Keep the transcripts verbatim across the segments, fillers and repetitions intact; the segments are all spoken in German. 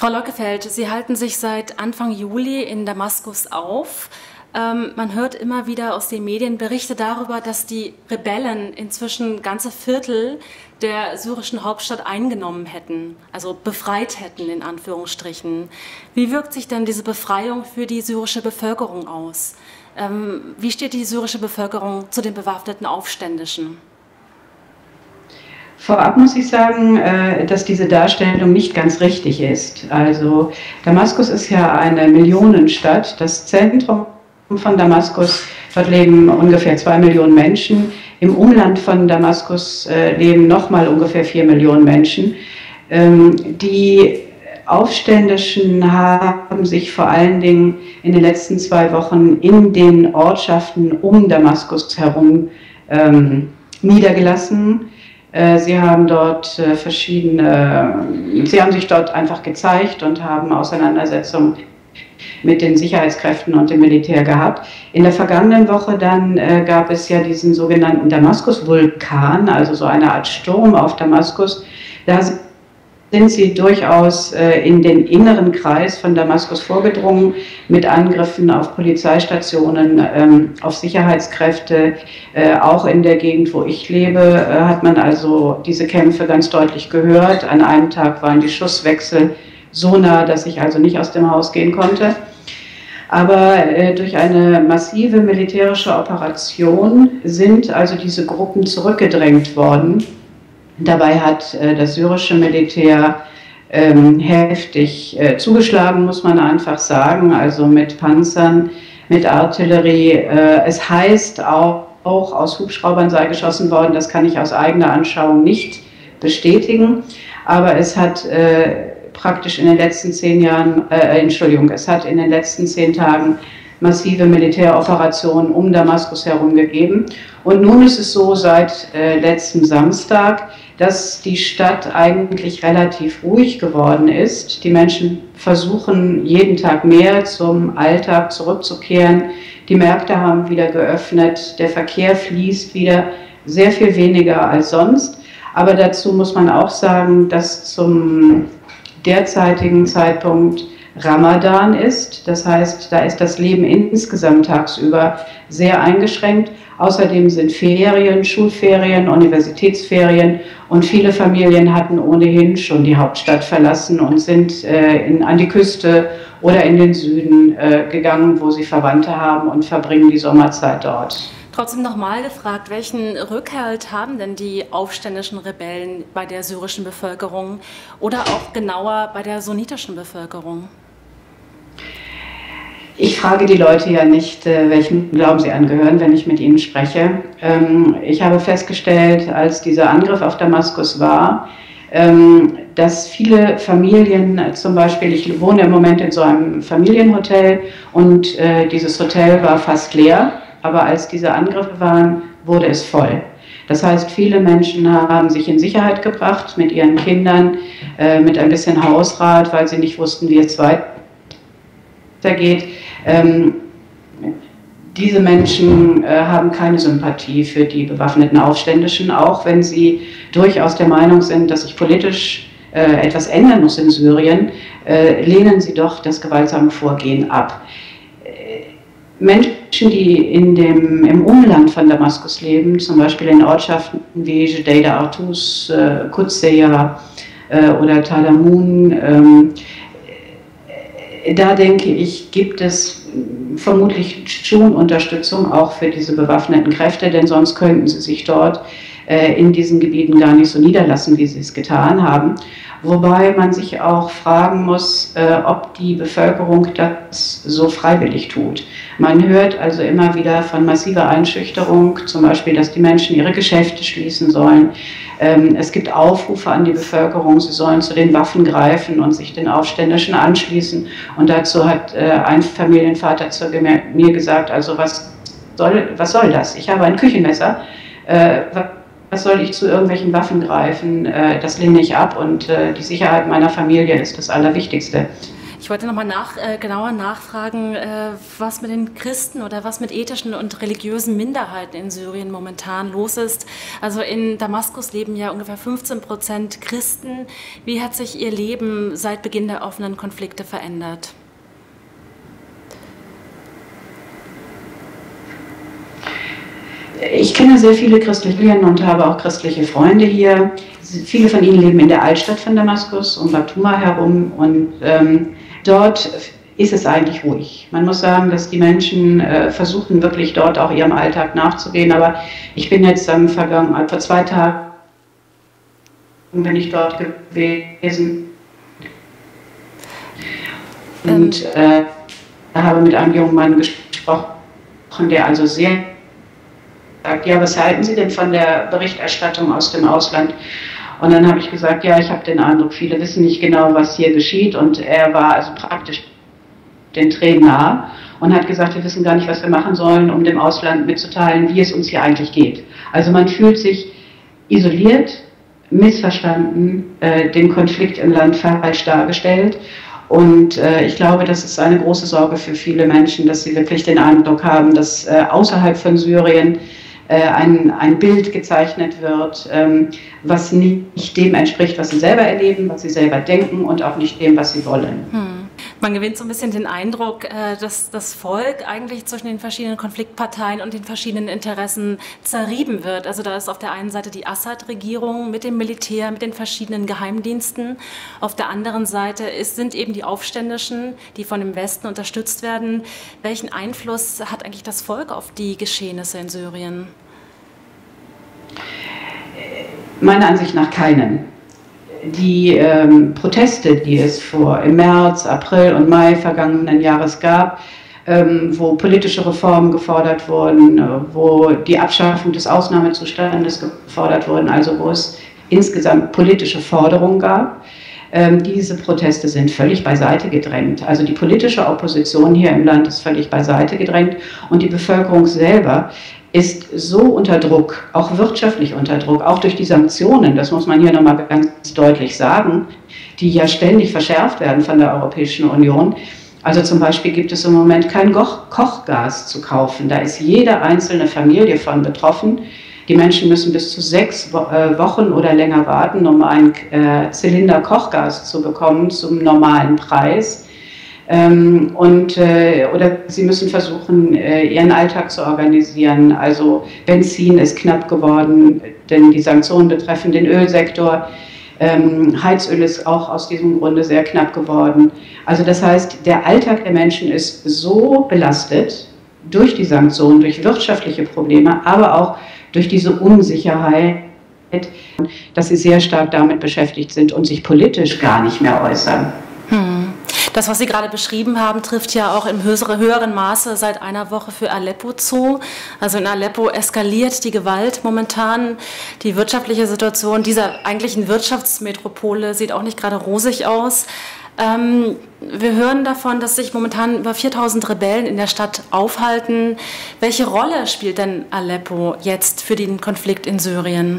Frau Lockefeld, Sie halten sich seit Anfang Juli in Damaskus auf. Ähm, man hört immer wieder aus den Medien Berichte darüber, dass die Rebellen inzwischen ganze Viertel der syrischen Hauptstadt eingenommen hätten, also befreit hätten in Anführungsstrichen. Wie wirkt sich denn diese Befreiung für die syrische Bevölkerung aus? Ähm, wie steht die syrische Bevölkerung zu den bewaffneten Aufständischen? Vorab muss ich sagen, dass diese Darstellung nicht ganz richtig ist. Also Damaskus ist ja eine Millionenstadt. Das Zentrum von Damaskus, dort leben ungefähr zwei Millionen Menschen. Im Umland von Damaskus leben nochmal ungefähr vier Millionen Menschen. Die Aufständischen haben sich vor allen Dingen in den letzten zwei Wochen in den Ortschaften um Damaskus herum niedergelassen. Sie haben dort verschiedene, sie haben sich dort einfach gezeigt und haben Auseinandersetzungen mit den Sicherheitskräften und dem Militär gehabt. In der vergangenen Woche dann äh, gab es ja diesen sogenannten Damaskus-Vulkan, also so eine Art Sturm auf Damaskus. Da sind sie durchaus äh, in den inneren Kreis von Damaskus vorgedrungen mit Angriffen auf Polizeistationen, ähm, auf Sicherheitskräfte. Äh, auch in der Gegend, wo ich lebe, äh, hat man also diese Kämpfe ganz deutlich gehört. An einem Tag waren die Schusswechsel so nah, dass ich also nicht aus dem Haus gehen konnte. Aber äh, durch eine massive militärische Operation sind also diese Gruppen zurückgedrängt worden. Dabei hat äh, das syrische Militär ähm, heftig äh, zugeschlagen, muss man einfach sagen, also mit Panzern, mit Artillerie. Äh, es heißt auch, auch, aus Hubschraubern sei geschossen worden, das kann ich aus eigener Anschauung nicht bestätigen, aber es hat äh, praktisch in den letzten zehn Jahren, äh, Entschuldigung, es hat in den letzten zehn Tagen massive Militäroperationen um Damaskus herum gegeben. Und nun ist es so seit äh, letzten Samstag, dass die Stadt eigentlich relativ ruhig geworden ist. Die Menschen versuchen jeden Tag mehr zum Alltag zurückzukehren. Die Märkte haben wieder geöffnet, der Verkehr fließt wieder, sehr viel weniger als sonst. Aber dazu muss man auch sagen, dass zum derzeitigen Zeitpunkt Ramadan ist. Das heißt, da ist das Leben insgesamt tagsüber sehr eingeschränkt. Außerdem sind Ferien, Schulferien, Universitätsferien und viele Familien hatten ohnehin schon die Hauptstadt verlassen und sind äh, in, an die Küste oder in den Süden äh, gegangen, wo sie Verwandte haben und verbringen die Sommerzeit dort. Trotzdem nochmal gefragt, welchen Rückhalt haben denn die aufständischen Rebellen bei der syrischen Bevölkerung oder auch genauer bei der sunnitischen Bevölkerung? Ich frage die Leute ja nicht, welchem Glauben sie angehören, wenn ich mit ihnen spreche. Ich habe festgestellt, als dieser Angriff auf Damaskus war, dass viele Familien, zum Beispiel, ich wohne im Moment in so einem Familienhotel und dieses Hotel war fast leer. Aber als diese Angriffe waren, wurde es voll. Das heißt, viele Menschen haben sich in Sicherheit gebracht mit ihren Kindern, äh, mit ein bisschen Hausrat, weil sie nicht wussten, wie es weitergeht. Ähm, diese Menschen äh, haben keine Sympathie für die bewaffneten Aufständischen, auch wenn sie durchaus der Meinung sind, dass sich politisch äh, etwas ändern muss in Syrien, äh, lehnen sie doch das gewaltsame Vorgehen ab. Menschen, die in dem, im Umland von Damaskus leben, zum Beispiel in Ortschaften wie Jdeida Artus, äh, Qudseya äh, oder Talamun, ähm, da denke ich, gibt es vermutlich schon Unterstützung auch für diese bewaffneten Kräfte, denn sonst könnten sie sich dort äh, in diesen Gebieten gar nicht so niederlassen, wie sie es getan haben. Wobei man sich auch fragen muss, äh, ob die Bevölkerung das so freiwillig tut. Man hört also immer wieder von massiver Einschüchterung, zum Beispiel, dass die Menschen ihre Geschäfte schließen sollen. Ähm, es gibt Aufrufe an die Bevölkerung, sie sollen zu den Waffen greifen und sich den Aufständischen anschließen. Und dazu hat äh, ein Familienvater zu mir gesagt, also was soll, was soll das? Ich habe ein Küchenmesser. Äh, Was soll ich zu irgendwelchen Waffen greifen? Das lehne ich ab und die Sicherheit meiner Familie ist das Allerwichtigste. Ich wollte nochmal nach, äh, genauer nachfragen, äh, was mit den Christen oder was mit ethnischen und religiösen Minderheiten in Syrien momentan los ist. Also in Damaskus leben ja ungefähr fünfzehn Prozent Christen. Wie hat sich ihr Leben seit Beginn der offenen Konflikte verändert? Ich kenne sehr viele christliche und habe auch christliche Freunde hier. Viele von ihnen leben in der Altstadt von Damaskus, um Batuma herum. Und ähm, dort ist es eigentlich ruhig. Man muss sagen, dass die Menschen äh, versuchen, wirklich dort auch ihrem Alltag nachzugehen. Aber ich bin jetzt am vergangenen, vor zwei Tagen bin ich dort gewesen. Und äh, habe mit einem jungen Mann gesprochen, der also sehr sagt, ja, was halten Sie denn von der Berichterstattung aus dem Ausland? Und dann habe ich gesagt, ja, ich habe den Eindruck, viele wissen nicht genau, was hier geschieht. Und er war also praktisch den Tränen nah und hat gesagt, wir wissen gar nicht, was wir machen sollen, um dem Ausland mitzuteilen, wie es uns hier eigentlich geht. Also man fühlt sich isoliert, missverstanden, äh, den Konflikt im Land falsch dargestellt. Und äh, ich glaube, das ist eine große Sorge für viele Menschen, dass sie wirklich den Eindruck haben, dass äh, außerhalb von Syrien Ein, ein Bild gezeichnet wird, ähm, was nicht dem entspricht, was sie selber erleben, was sie selber denken und auch nicht dem, was sie wollen. Hm. Man gewinnt so ein bisschen den Eindruck, äh, dass das Volk eigentlich zwischen den verschiedenen Konfliktparteien und den verschiedenen Interessen zerrieben wird. Also da ist auf der einen Seite die Assad-Regierung mit dem Militär, mit den verschiedenen Geheimdiensten. Auf der anderen Seite ist, sind eben die Aufständischen, die von dem Westen unterstützt werden. Welchen Einfluss hat eigentlich das Volk auf die Geschehnisse in Syrien? Meiner Ansicht nach keinen. Die ähm, Proteste, die es vor im März, April und Mai vergangenen Jahres gab, ähm, wo politische Reformen gefordert wurden, äh, wo die Abschaffung des Ausnahmezustandes gefordert wurden, also wo es insgesamt politische Forderungen gab, ähm, diese Proteste sind völlig beiseite gedrängt. Also die politische Opposition hier im Land ist völlig beiseite gedrängt und die Bevölkerung selber ist so unter Druck, auch wirtschaftlich unter Druck, auch durch die Sanktionen, das muss man hier nochmal ganz deutlich sagen, die ja ständig verschärft werden von der Europäischen Union. Also zum Beispiel gibt es im Moment kein Kochgas zu kaufen, da ist jede einzelne Familie von betroffen. Die Menschen müssen bis zu sechs Wochen oder länger warten, um einen Zylinder Kochgas zu bekommen zum normalen Preis. Ähm, und, äh, oder sie müssen versuchen, äh, ihren Alltag zu organisieren. Also Benzin ist knapp geworden, denn die Sanktionen betreffen den Ölsektor. Ähm, Heizöl ist auch aus diesem Grunde sehr knapp geworden. Also das heißt, der Alltag der Menschen ist so belastet durch die Sanktionen, durch wirtschaftliche Probleme, aber auch durch diese Unsicherheit, dass sie sehr stark damit beschäftigt sind und sich politisch gar nicht mehr äußern. Hm. Das, was Sie gerade beschrieben haben, trifft ja auch im höheren Maße seit einer Woche für Aleppo zu. Also in Aleppo eskaliert die Gewalt momentan. Die wirtschaftliche Situation dieser eigentlichen Wirtschaftsmetropole sieht auch nicht gerade rosig aus. Ähm, wir hören davon, dass sich momentan über viertausend Rebellen in der Stadt aufhalten. Welche Rolle spielt denn Aleppo jetzt für den Konflikt in Syrien?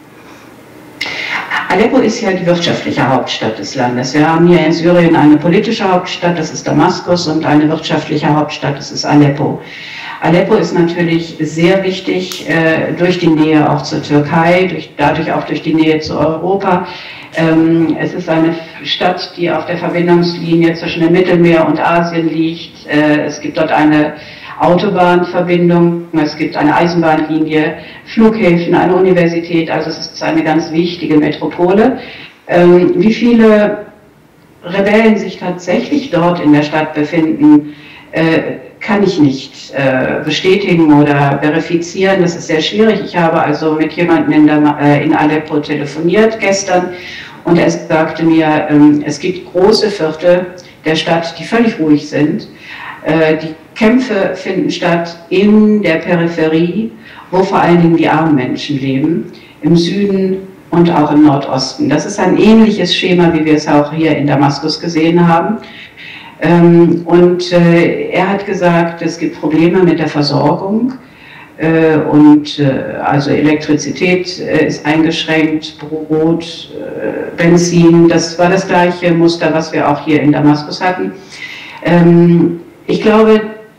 Aleppo ist ja die wirtschaftliche Hauptstadt des Landes. Wir haben hier in Syrien eine politische Hauptstadt, das ist Damaskus, und eine wirtschaftliche Hauptstadt, das ist Aleppo. Aleppo ist natürlich sehr wichtig äh, durch die Nähe auch zur Türkei, durch, dadurch auch durch die Nähe zu Europa. Ähm, es ist eine Stadt, die auf der Verbindungslinie zwischen dem Mittelmeer und Asien liegt. Äh, es gibt dort eine Autobahnverbindung, es gibt eine Eisenbahnlinie, Flughäfen, eine Universität, also es ist eine ganz wichtige Metropole. Ähm, wie viele Rebellen sich tatsächlich dort in der Stadt befinden, äh, kann ich nicht äh, bestätigen oder verifizieren. Das ist sehr schwierig. Ich habe also mit jemandem in, der, äh, in Aleppo telefoniert gestern und er sagte mir, ähm, es gibt große Viertel der Stadt, die völlig ruhig sind. Äh, die Kämpfe finden statt in der Peripherie, wo vor allen Dingen die armen Menschen leben, im Süden und auch im Nordosten. Das ist ein ähnliches Schema, wie wir es auch hier in Damaskus gesehen haben. Und er hat gesagt, es gibt Probleme mit der Versorgung. äh, und äh, also Elektrizität äh, ist eingeschränkt, Brot, äh, Benzin, das war das gleiche Muster, was wir auch hier in Damaskus hatten. Ähm, ich glaube,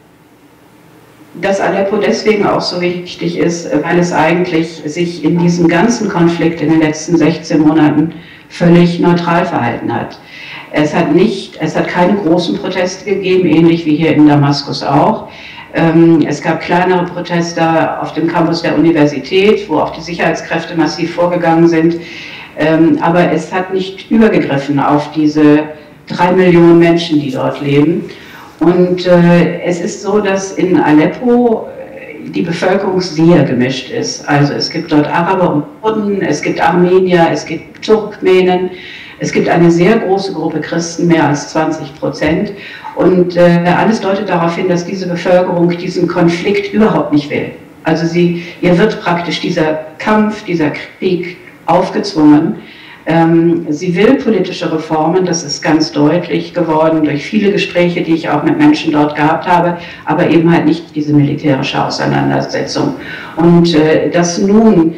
dass Aleppo deswegen auch so wichtig ist, weil es eigentlich sich in diesem ganzen Konflikt in den letzten sechzehn Monaten völlig neutral verhalten hat. Es hat nicht, es hat keine großen Proteste gegeben, ähnlich wie hier in Damaskus auch. Ähm, es gab kleinere Proteste auf dem Campus der Universität, wo auch die Sicherheitskräfte massiv vorgegangen sind. Ähm, aber es hat nicht übergegriffen auf diese drei Millionen Menschen, die dort leben. Und äh, es ist so, dass in Aleppo die Bevölkerung sehr gemischt ist. Also es gibt dort Araber und Kurden, es gibt Armenier, es gibt Turkmenen, es gibt eine sehr große Gruppe Christen, mehr als zwanzig Prozent. Und äh, alles deutet darauf hin, dass diese Bevölkerung diesen Konflikt überhaupt nicht will. Also sie, ihr wird praktisch dieser Kampf, dieser Krieg aufgezwungen. Ähm, sie will politische Reformen, das ist ganz deutlich geworden durch viele Gespräche, die ich auch mit Menschen dort gehabt habe, aber eben halt nicht diese militärische Auseinandersetzung. Und äh, dass nun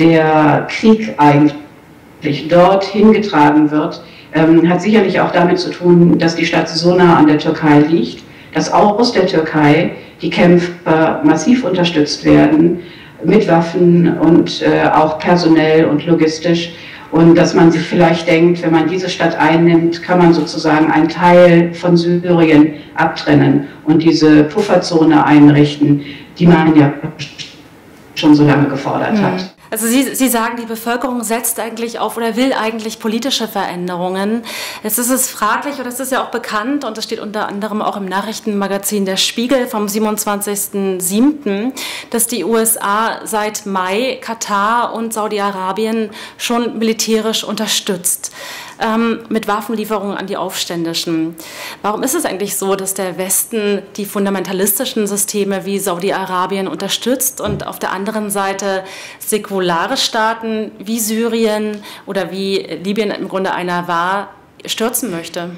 der Krieg eigentlich dorthin getragen wird, ähm, hat sicherlich auch damit zu tun, dass die Stadt so nah an der Türkei liegt, dass auch aus der Türkei die Kämpfer massiv unterstützt werden, mit Waffen und äh, auch personell und logistisch. Und dass man sich vielleicht denkt, wenn man diese Stadt einnimmt, kann man sozusagen einen Teil von Syrien abtrennen und diese Pufferzone einrichten, die man ja schon so lange gefordert mhm. hat. Also Sie, Sie sagen, die Bevölkerung setzt eigentlich auf oder will eigentlich politische Veränderungen. Jetzt ist es fraglich, und das ist ja auch bekannt, und das steht unter anderem auch im Nachrichtenmagazin Der Spiegel vom siebenundzwanzigsten siebten, dass die U S A seit Mai Katar und Saudi-Arabien schon militärisch unterstützt. Ähm, mit Waffenlieferungen an die Aufständischen. Warum ist es eigentlich so, dass der Westen die fundamentalistischen Systeme wie Saudi-Arabien unterstützt und auf der anderen Seite säkulare Staaten wie Syrien oder wie Libyen im Grunde einer war, stürzen möchte?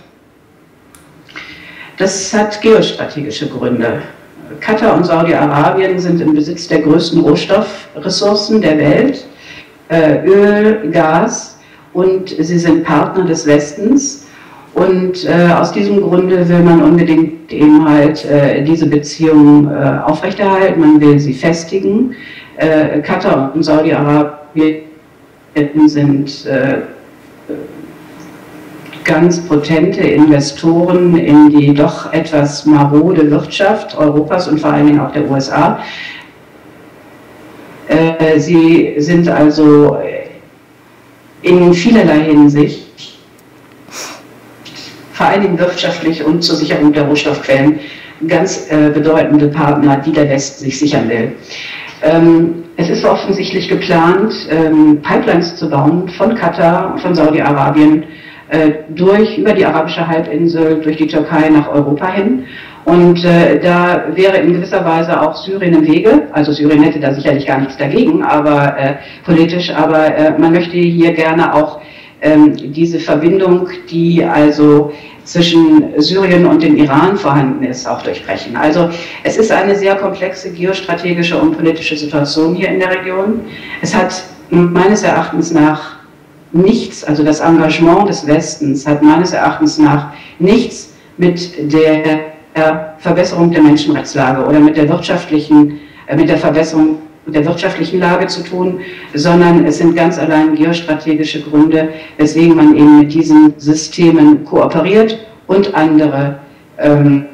Das hat geostrategische Gründe. Katar und Saudi-Arabien sind im Besitz der größten Rohstoffressourcen der Welt, äh, Öl, Gas, und sie sind Partner des Westens. Und äh, aus diesem Grunde will man unbedingt eben halt äh, diese Beziehungen äh, aufrechterhalten, man will sie festigen. Äh, Katar und Saudi-Arabien sind äh, ganz potente Investoren in die doch etwas marode Wirtschaft Europas und vor allen Dingen auch der U S A. Äh, sie sind also in vielerlei Hinsicht, vor allen Dingen wirtschaftlich und zur Sicherung der Rohstoffquellen, ganz äh, bedeutende Partner, die der Westen sich sichern will. Ähm, es ist offensichtlich geplant, ähm, Pipelines zu bauen von Katar, von Saudi-Arabien, äh, durch, über die arabische Halbinsel, durch die Türkei nach Europa hin. Und äh, da wäre in gewisser Weise auch Syrien im Wege. Also Syrien hätte da sicherlich gar nichts dagegen, aber äh, politisch. Aber äh, man möchte hier gerne auch ähm, diese Verbindung, die also zwischen Syrien und dem Iran vorhanden ist, auch durchbrechen. Also es ist eine sehr komplexe geostrategische und politische Situation hier in der Region. Es hat meines Erachtens nach nichts, also das Engagement des Westens hat meines Erachtens nach nichts mit der Verbesserung der Menschenrechtslage oder mit der wirtschaftlichen, mit der Verbesserung der wirtschaftlichen Lage zu tun, sondern es sind ganz allein geostrategische Gründe, weswegen man eben mit diesen Systemen kooperiert und andere ähm,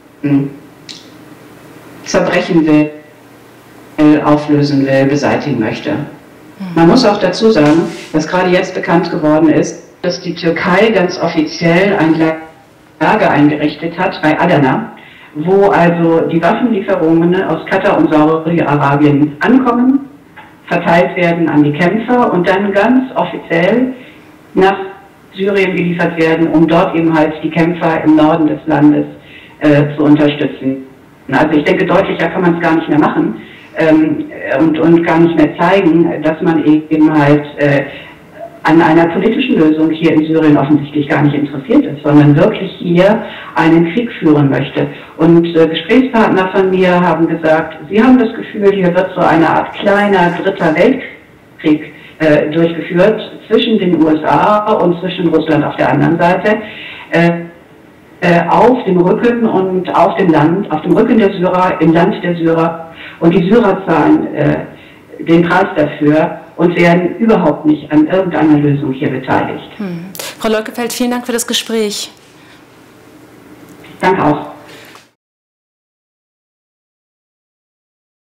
zerbrechen will, auflösen will, beseitigen möchte. Man muss auch dazu sagen, dass gerade jetzt bekannt geworden ist, dass die Türkei ganz offiziell ein Lager eingerichtet hat bei Adana, wo also die Waffenlieferungen aus Katar und Saudi-Arabien ankommen, verteilt werden an die Kämpfer und dann ganz offiziell nach Syrien geliefert werden, um dort eben halt die Kämpfer im Norden des Landes äh, zu unterstützen. Also ich denke, deutlicher kann man es gar nicht mehr machen ähm, und, und gar nicht mehr zeigen, dass man eben halt äh, an einer politischen Lösung hier in Syrien offensichtlich gar nicht interessiert ist, sondern wirklich hier einen Krieg führen möchte. Und äh, Gesprächspartner von mir haben gesagt, sie haben das Gefühl, hier wird so eine Art kleiner dritter Weltkrieg äh, durchgeführt zwischen den U S A und zwischen Russland auf der anderen Seite, äh, äh, auf dem Rücken und auf dem Land, auf dem Rücken der Syrer, im Land der Syrer. Und die Syrer zahlen äh, den Preis dafür und werden überhaupt nicht an irgendeiner Lösung hier beteiligt. Hm. Frau Leukefeld, vielen Dank für das Gespräch. Danke auch.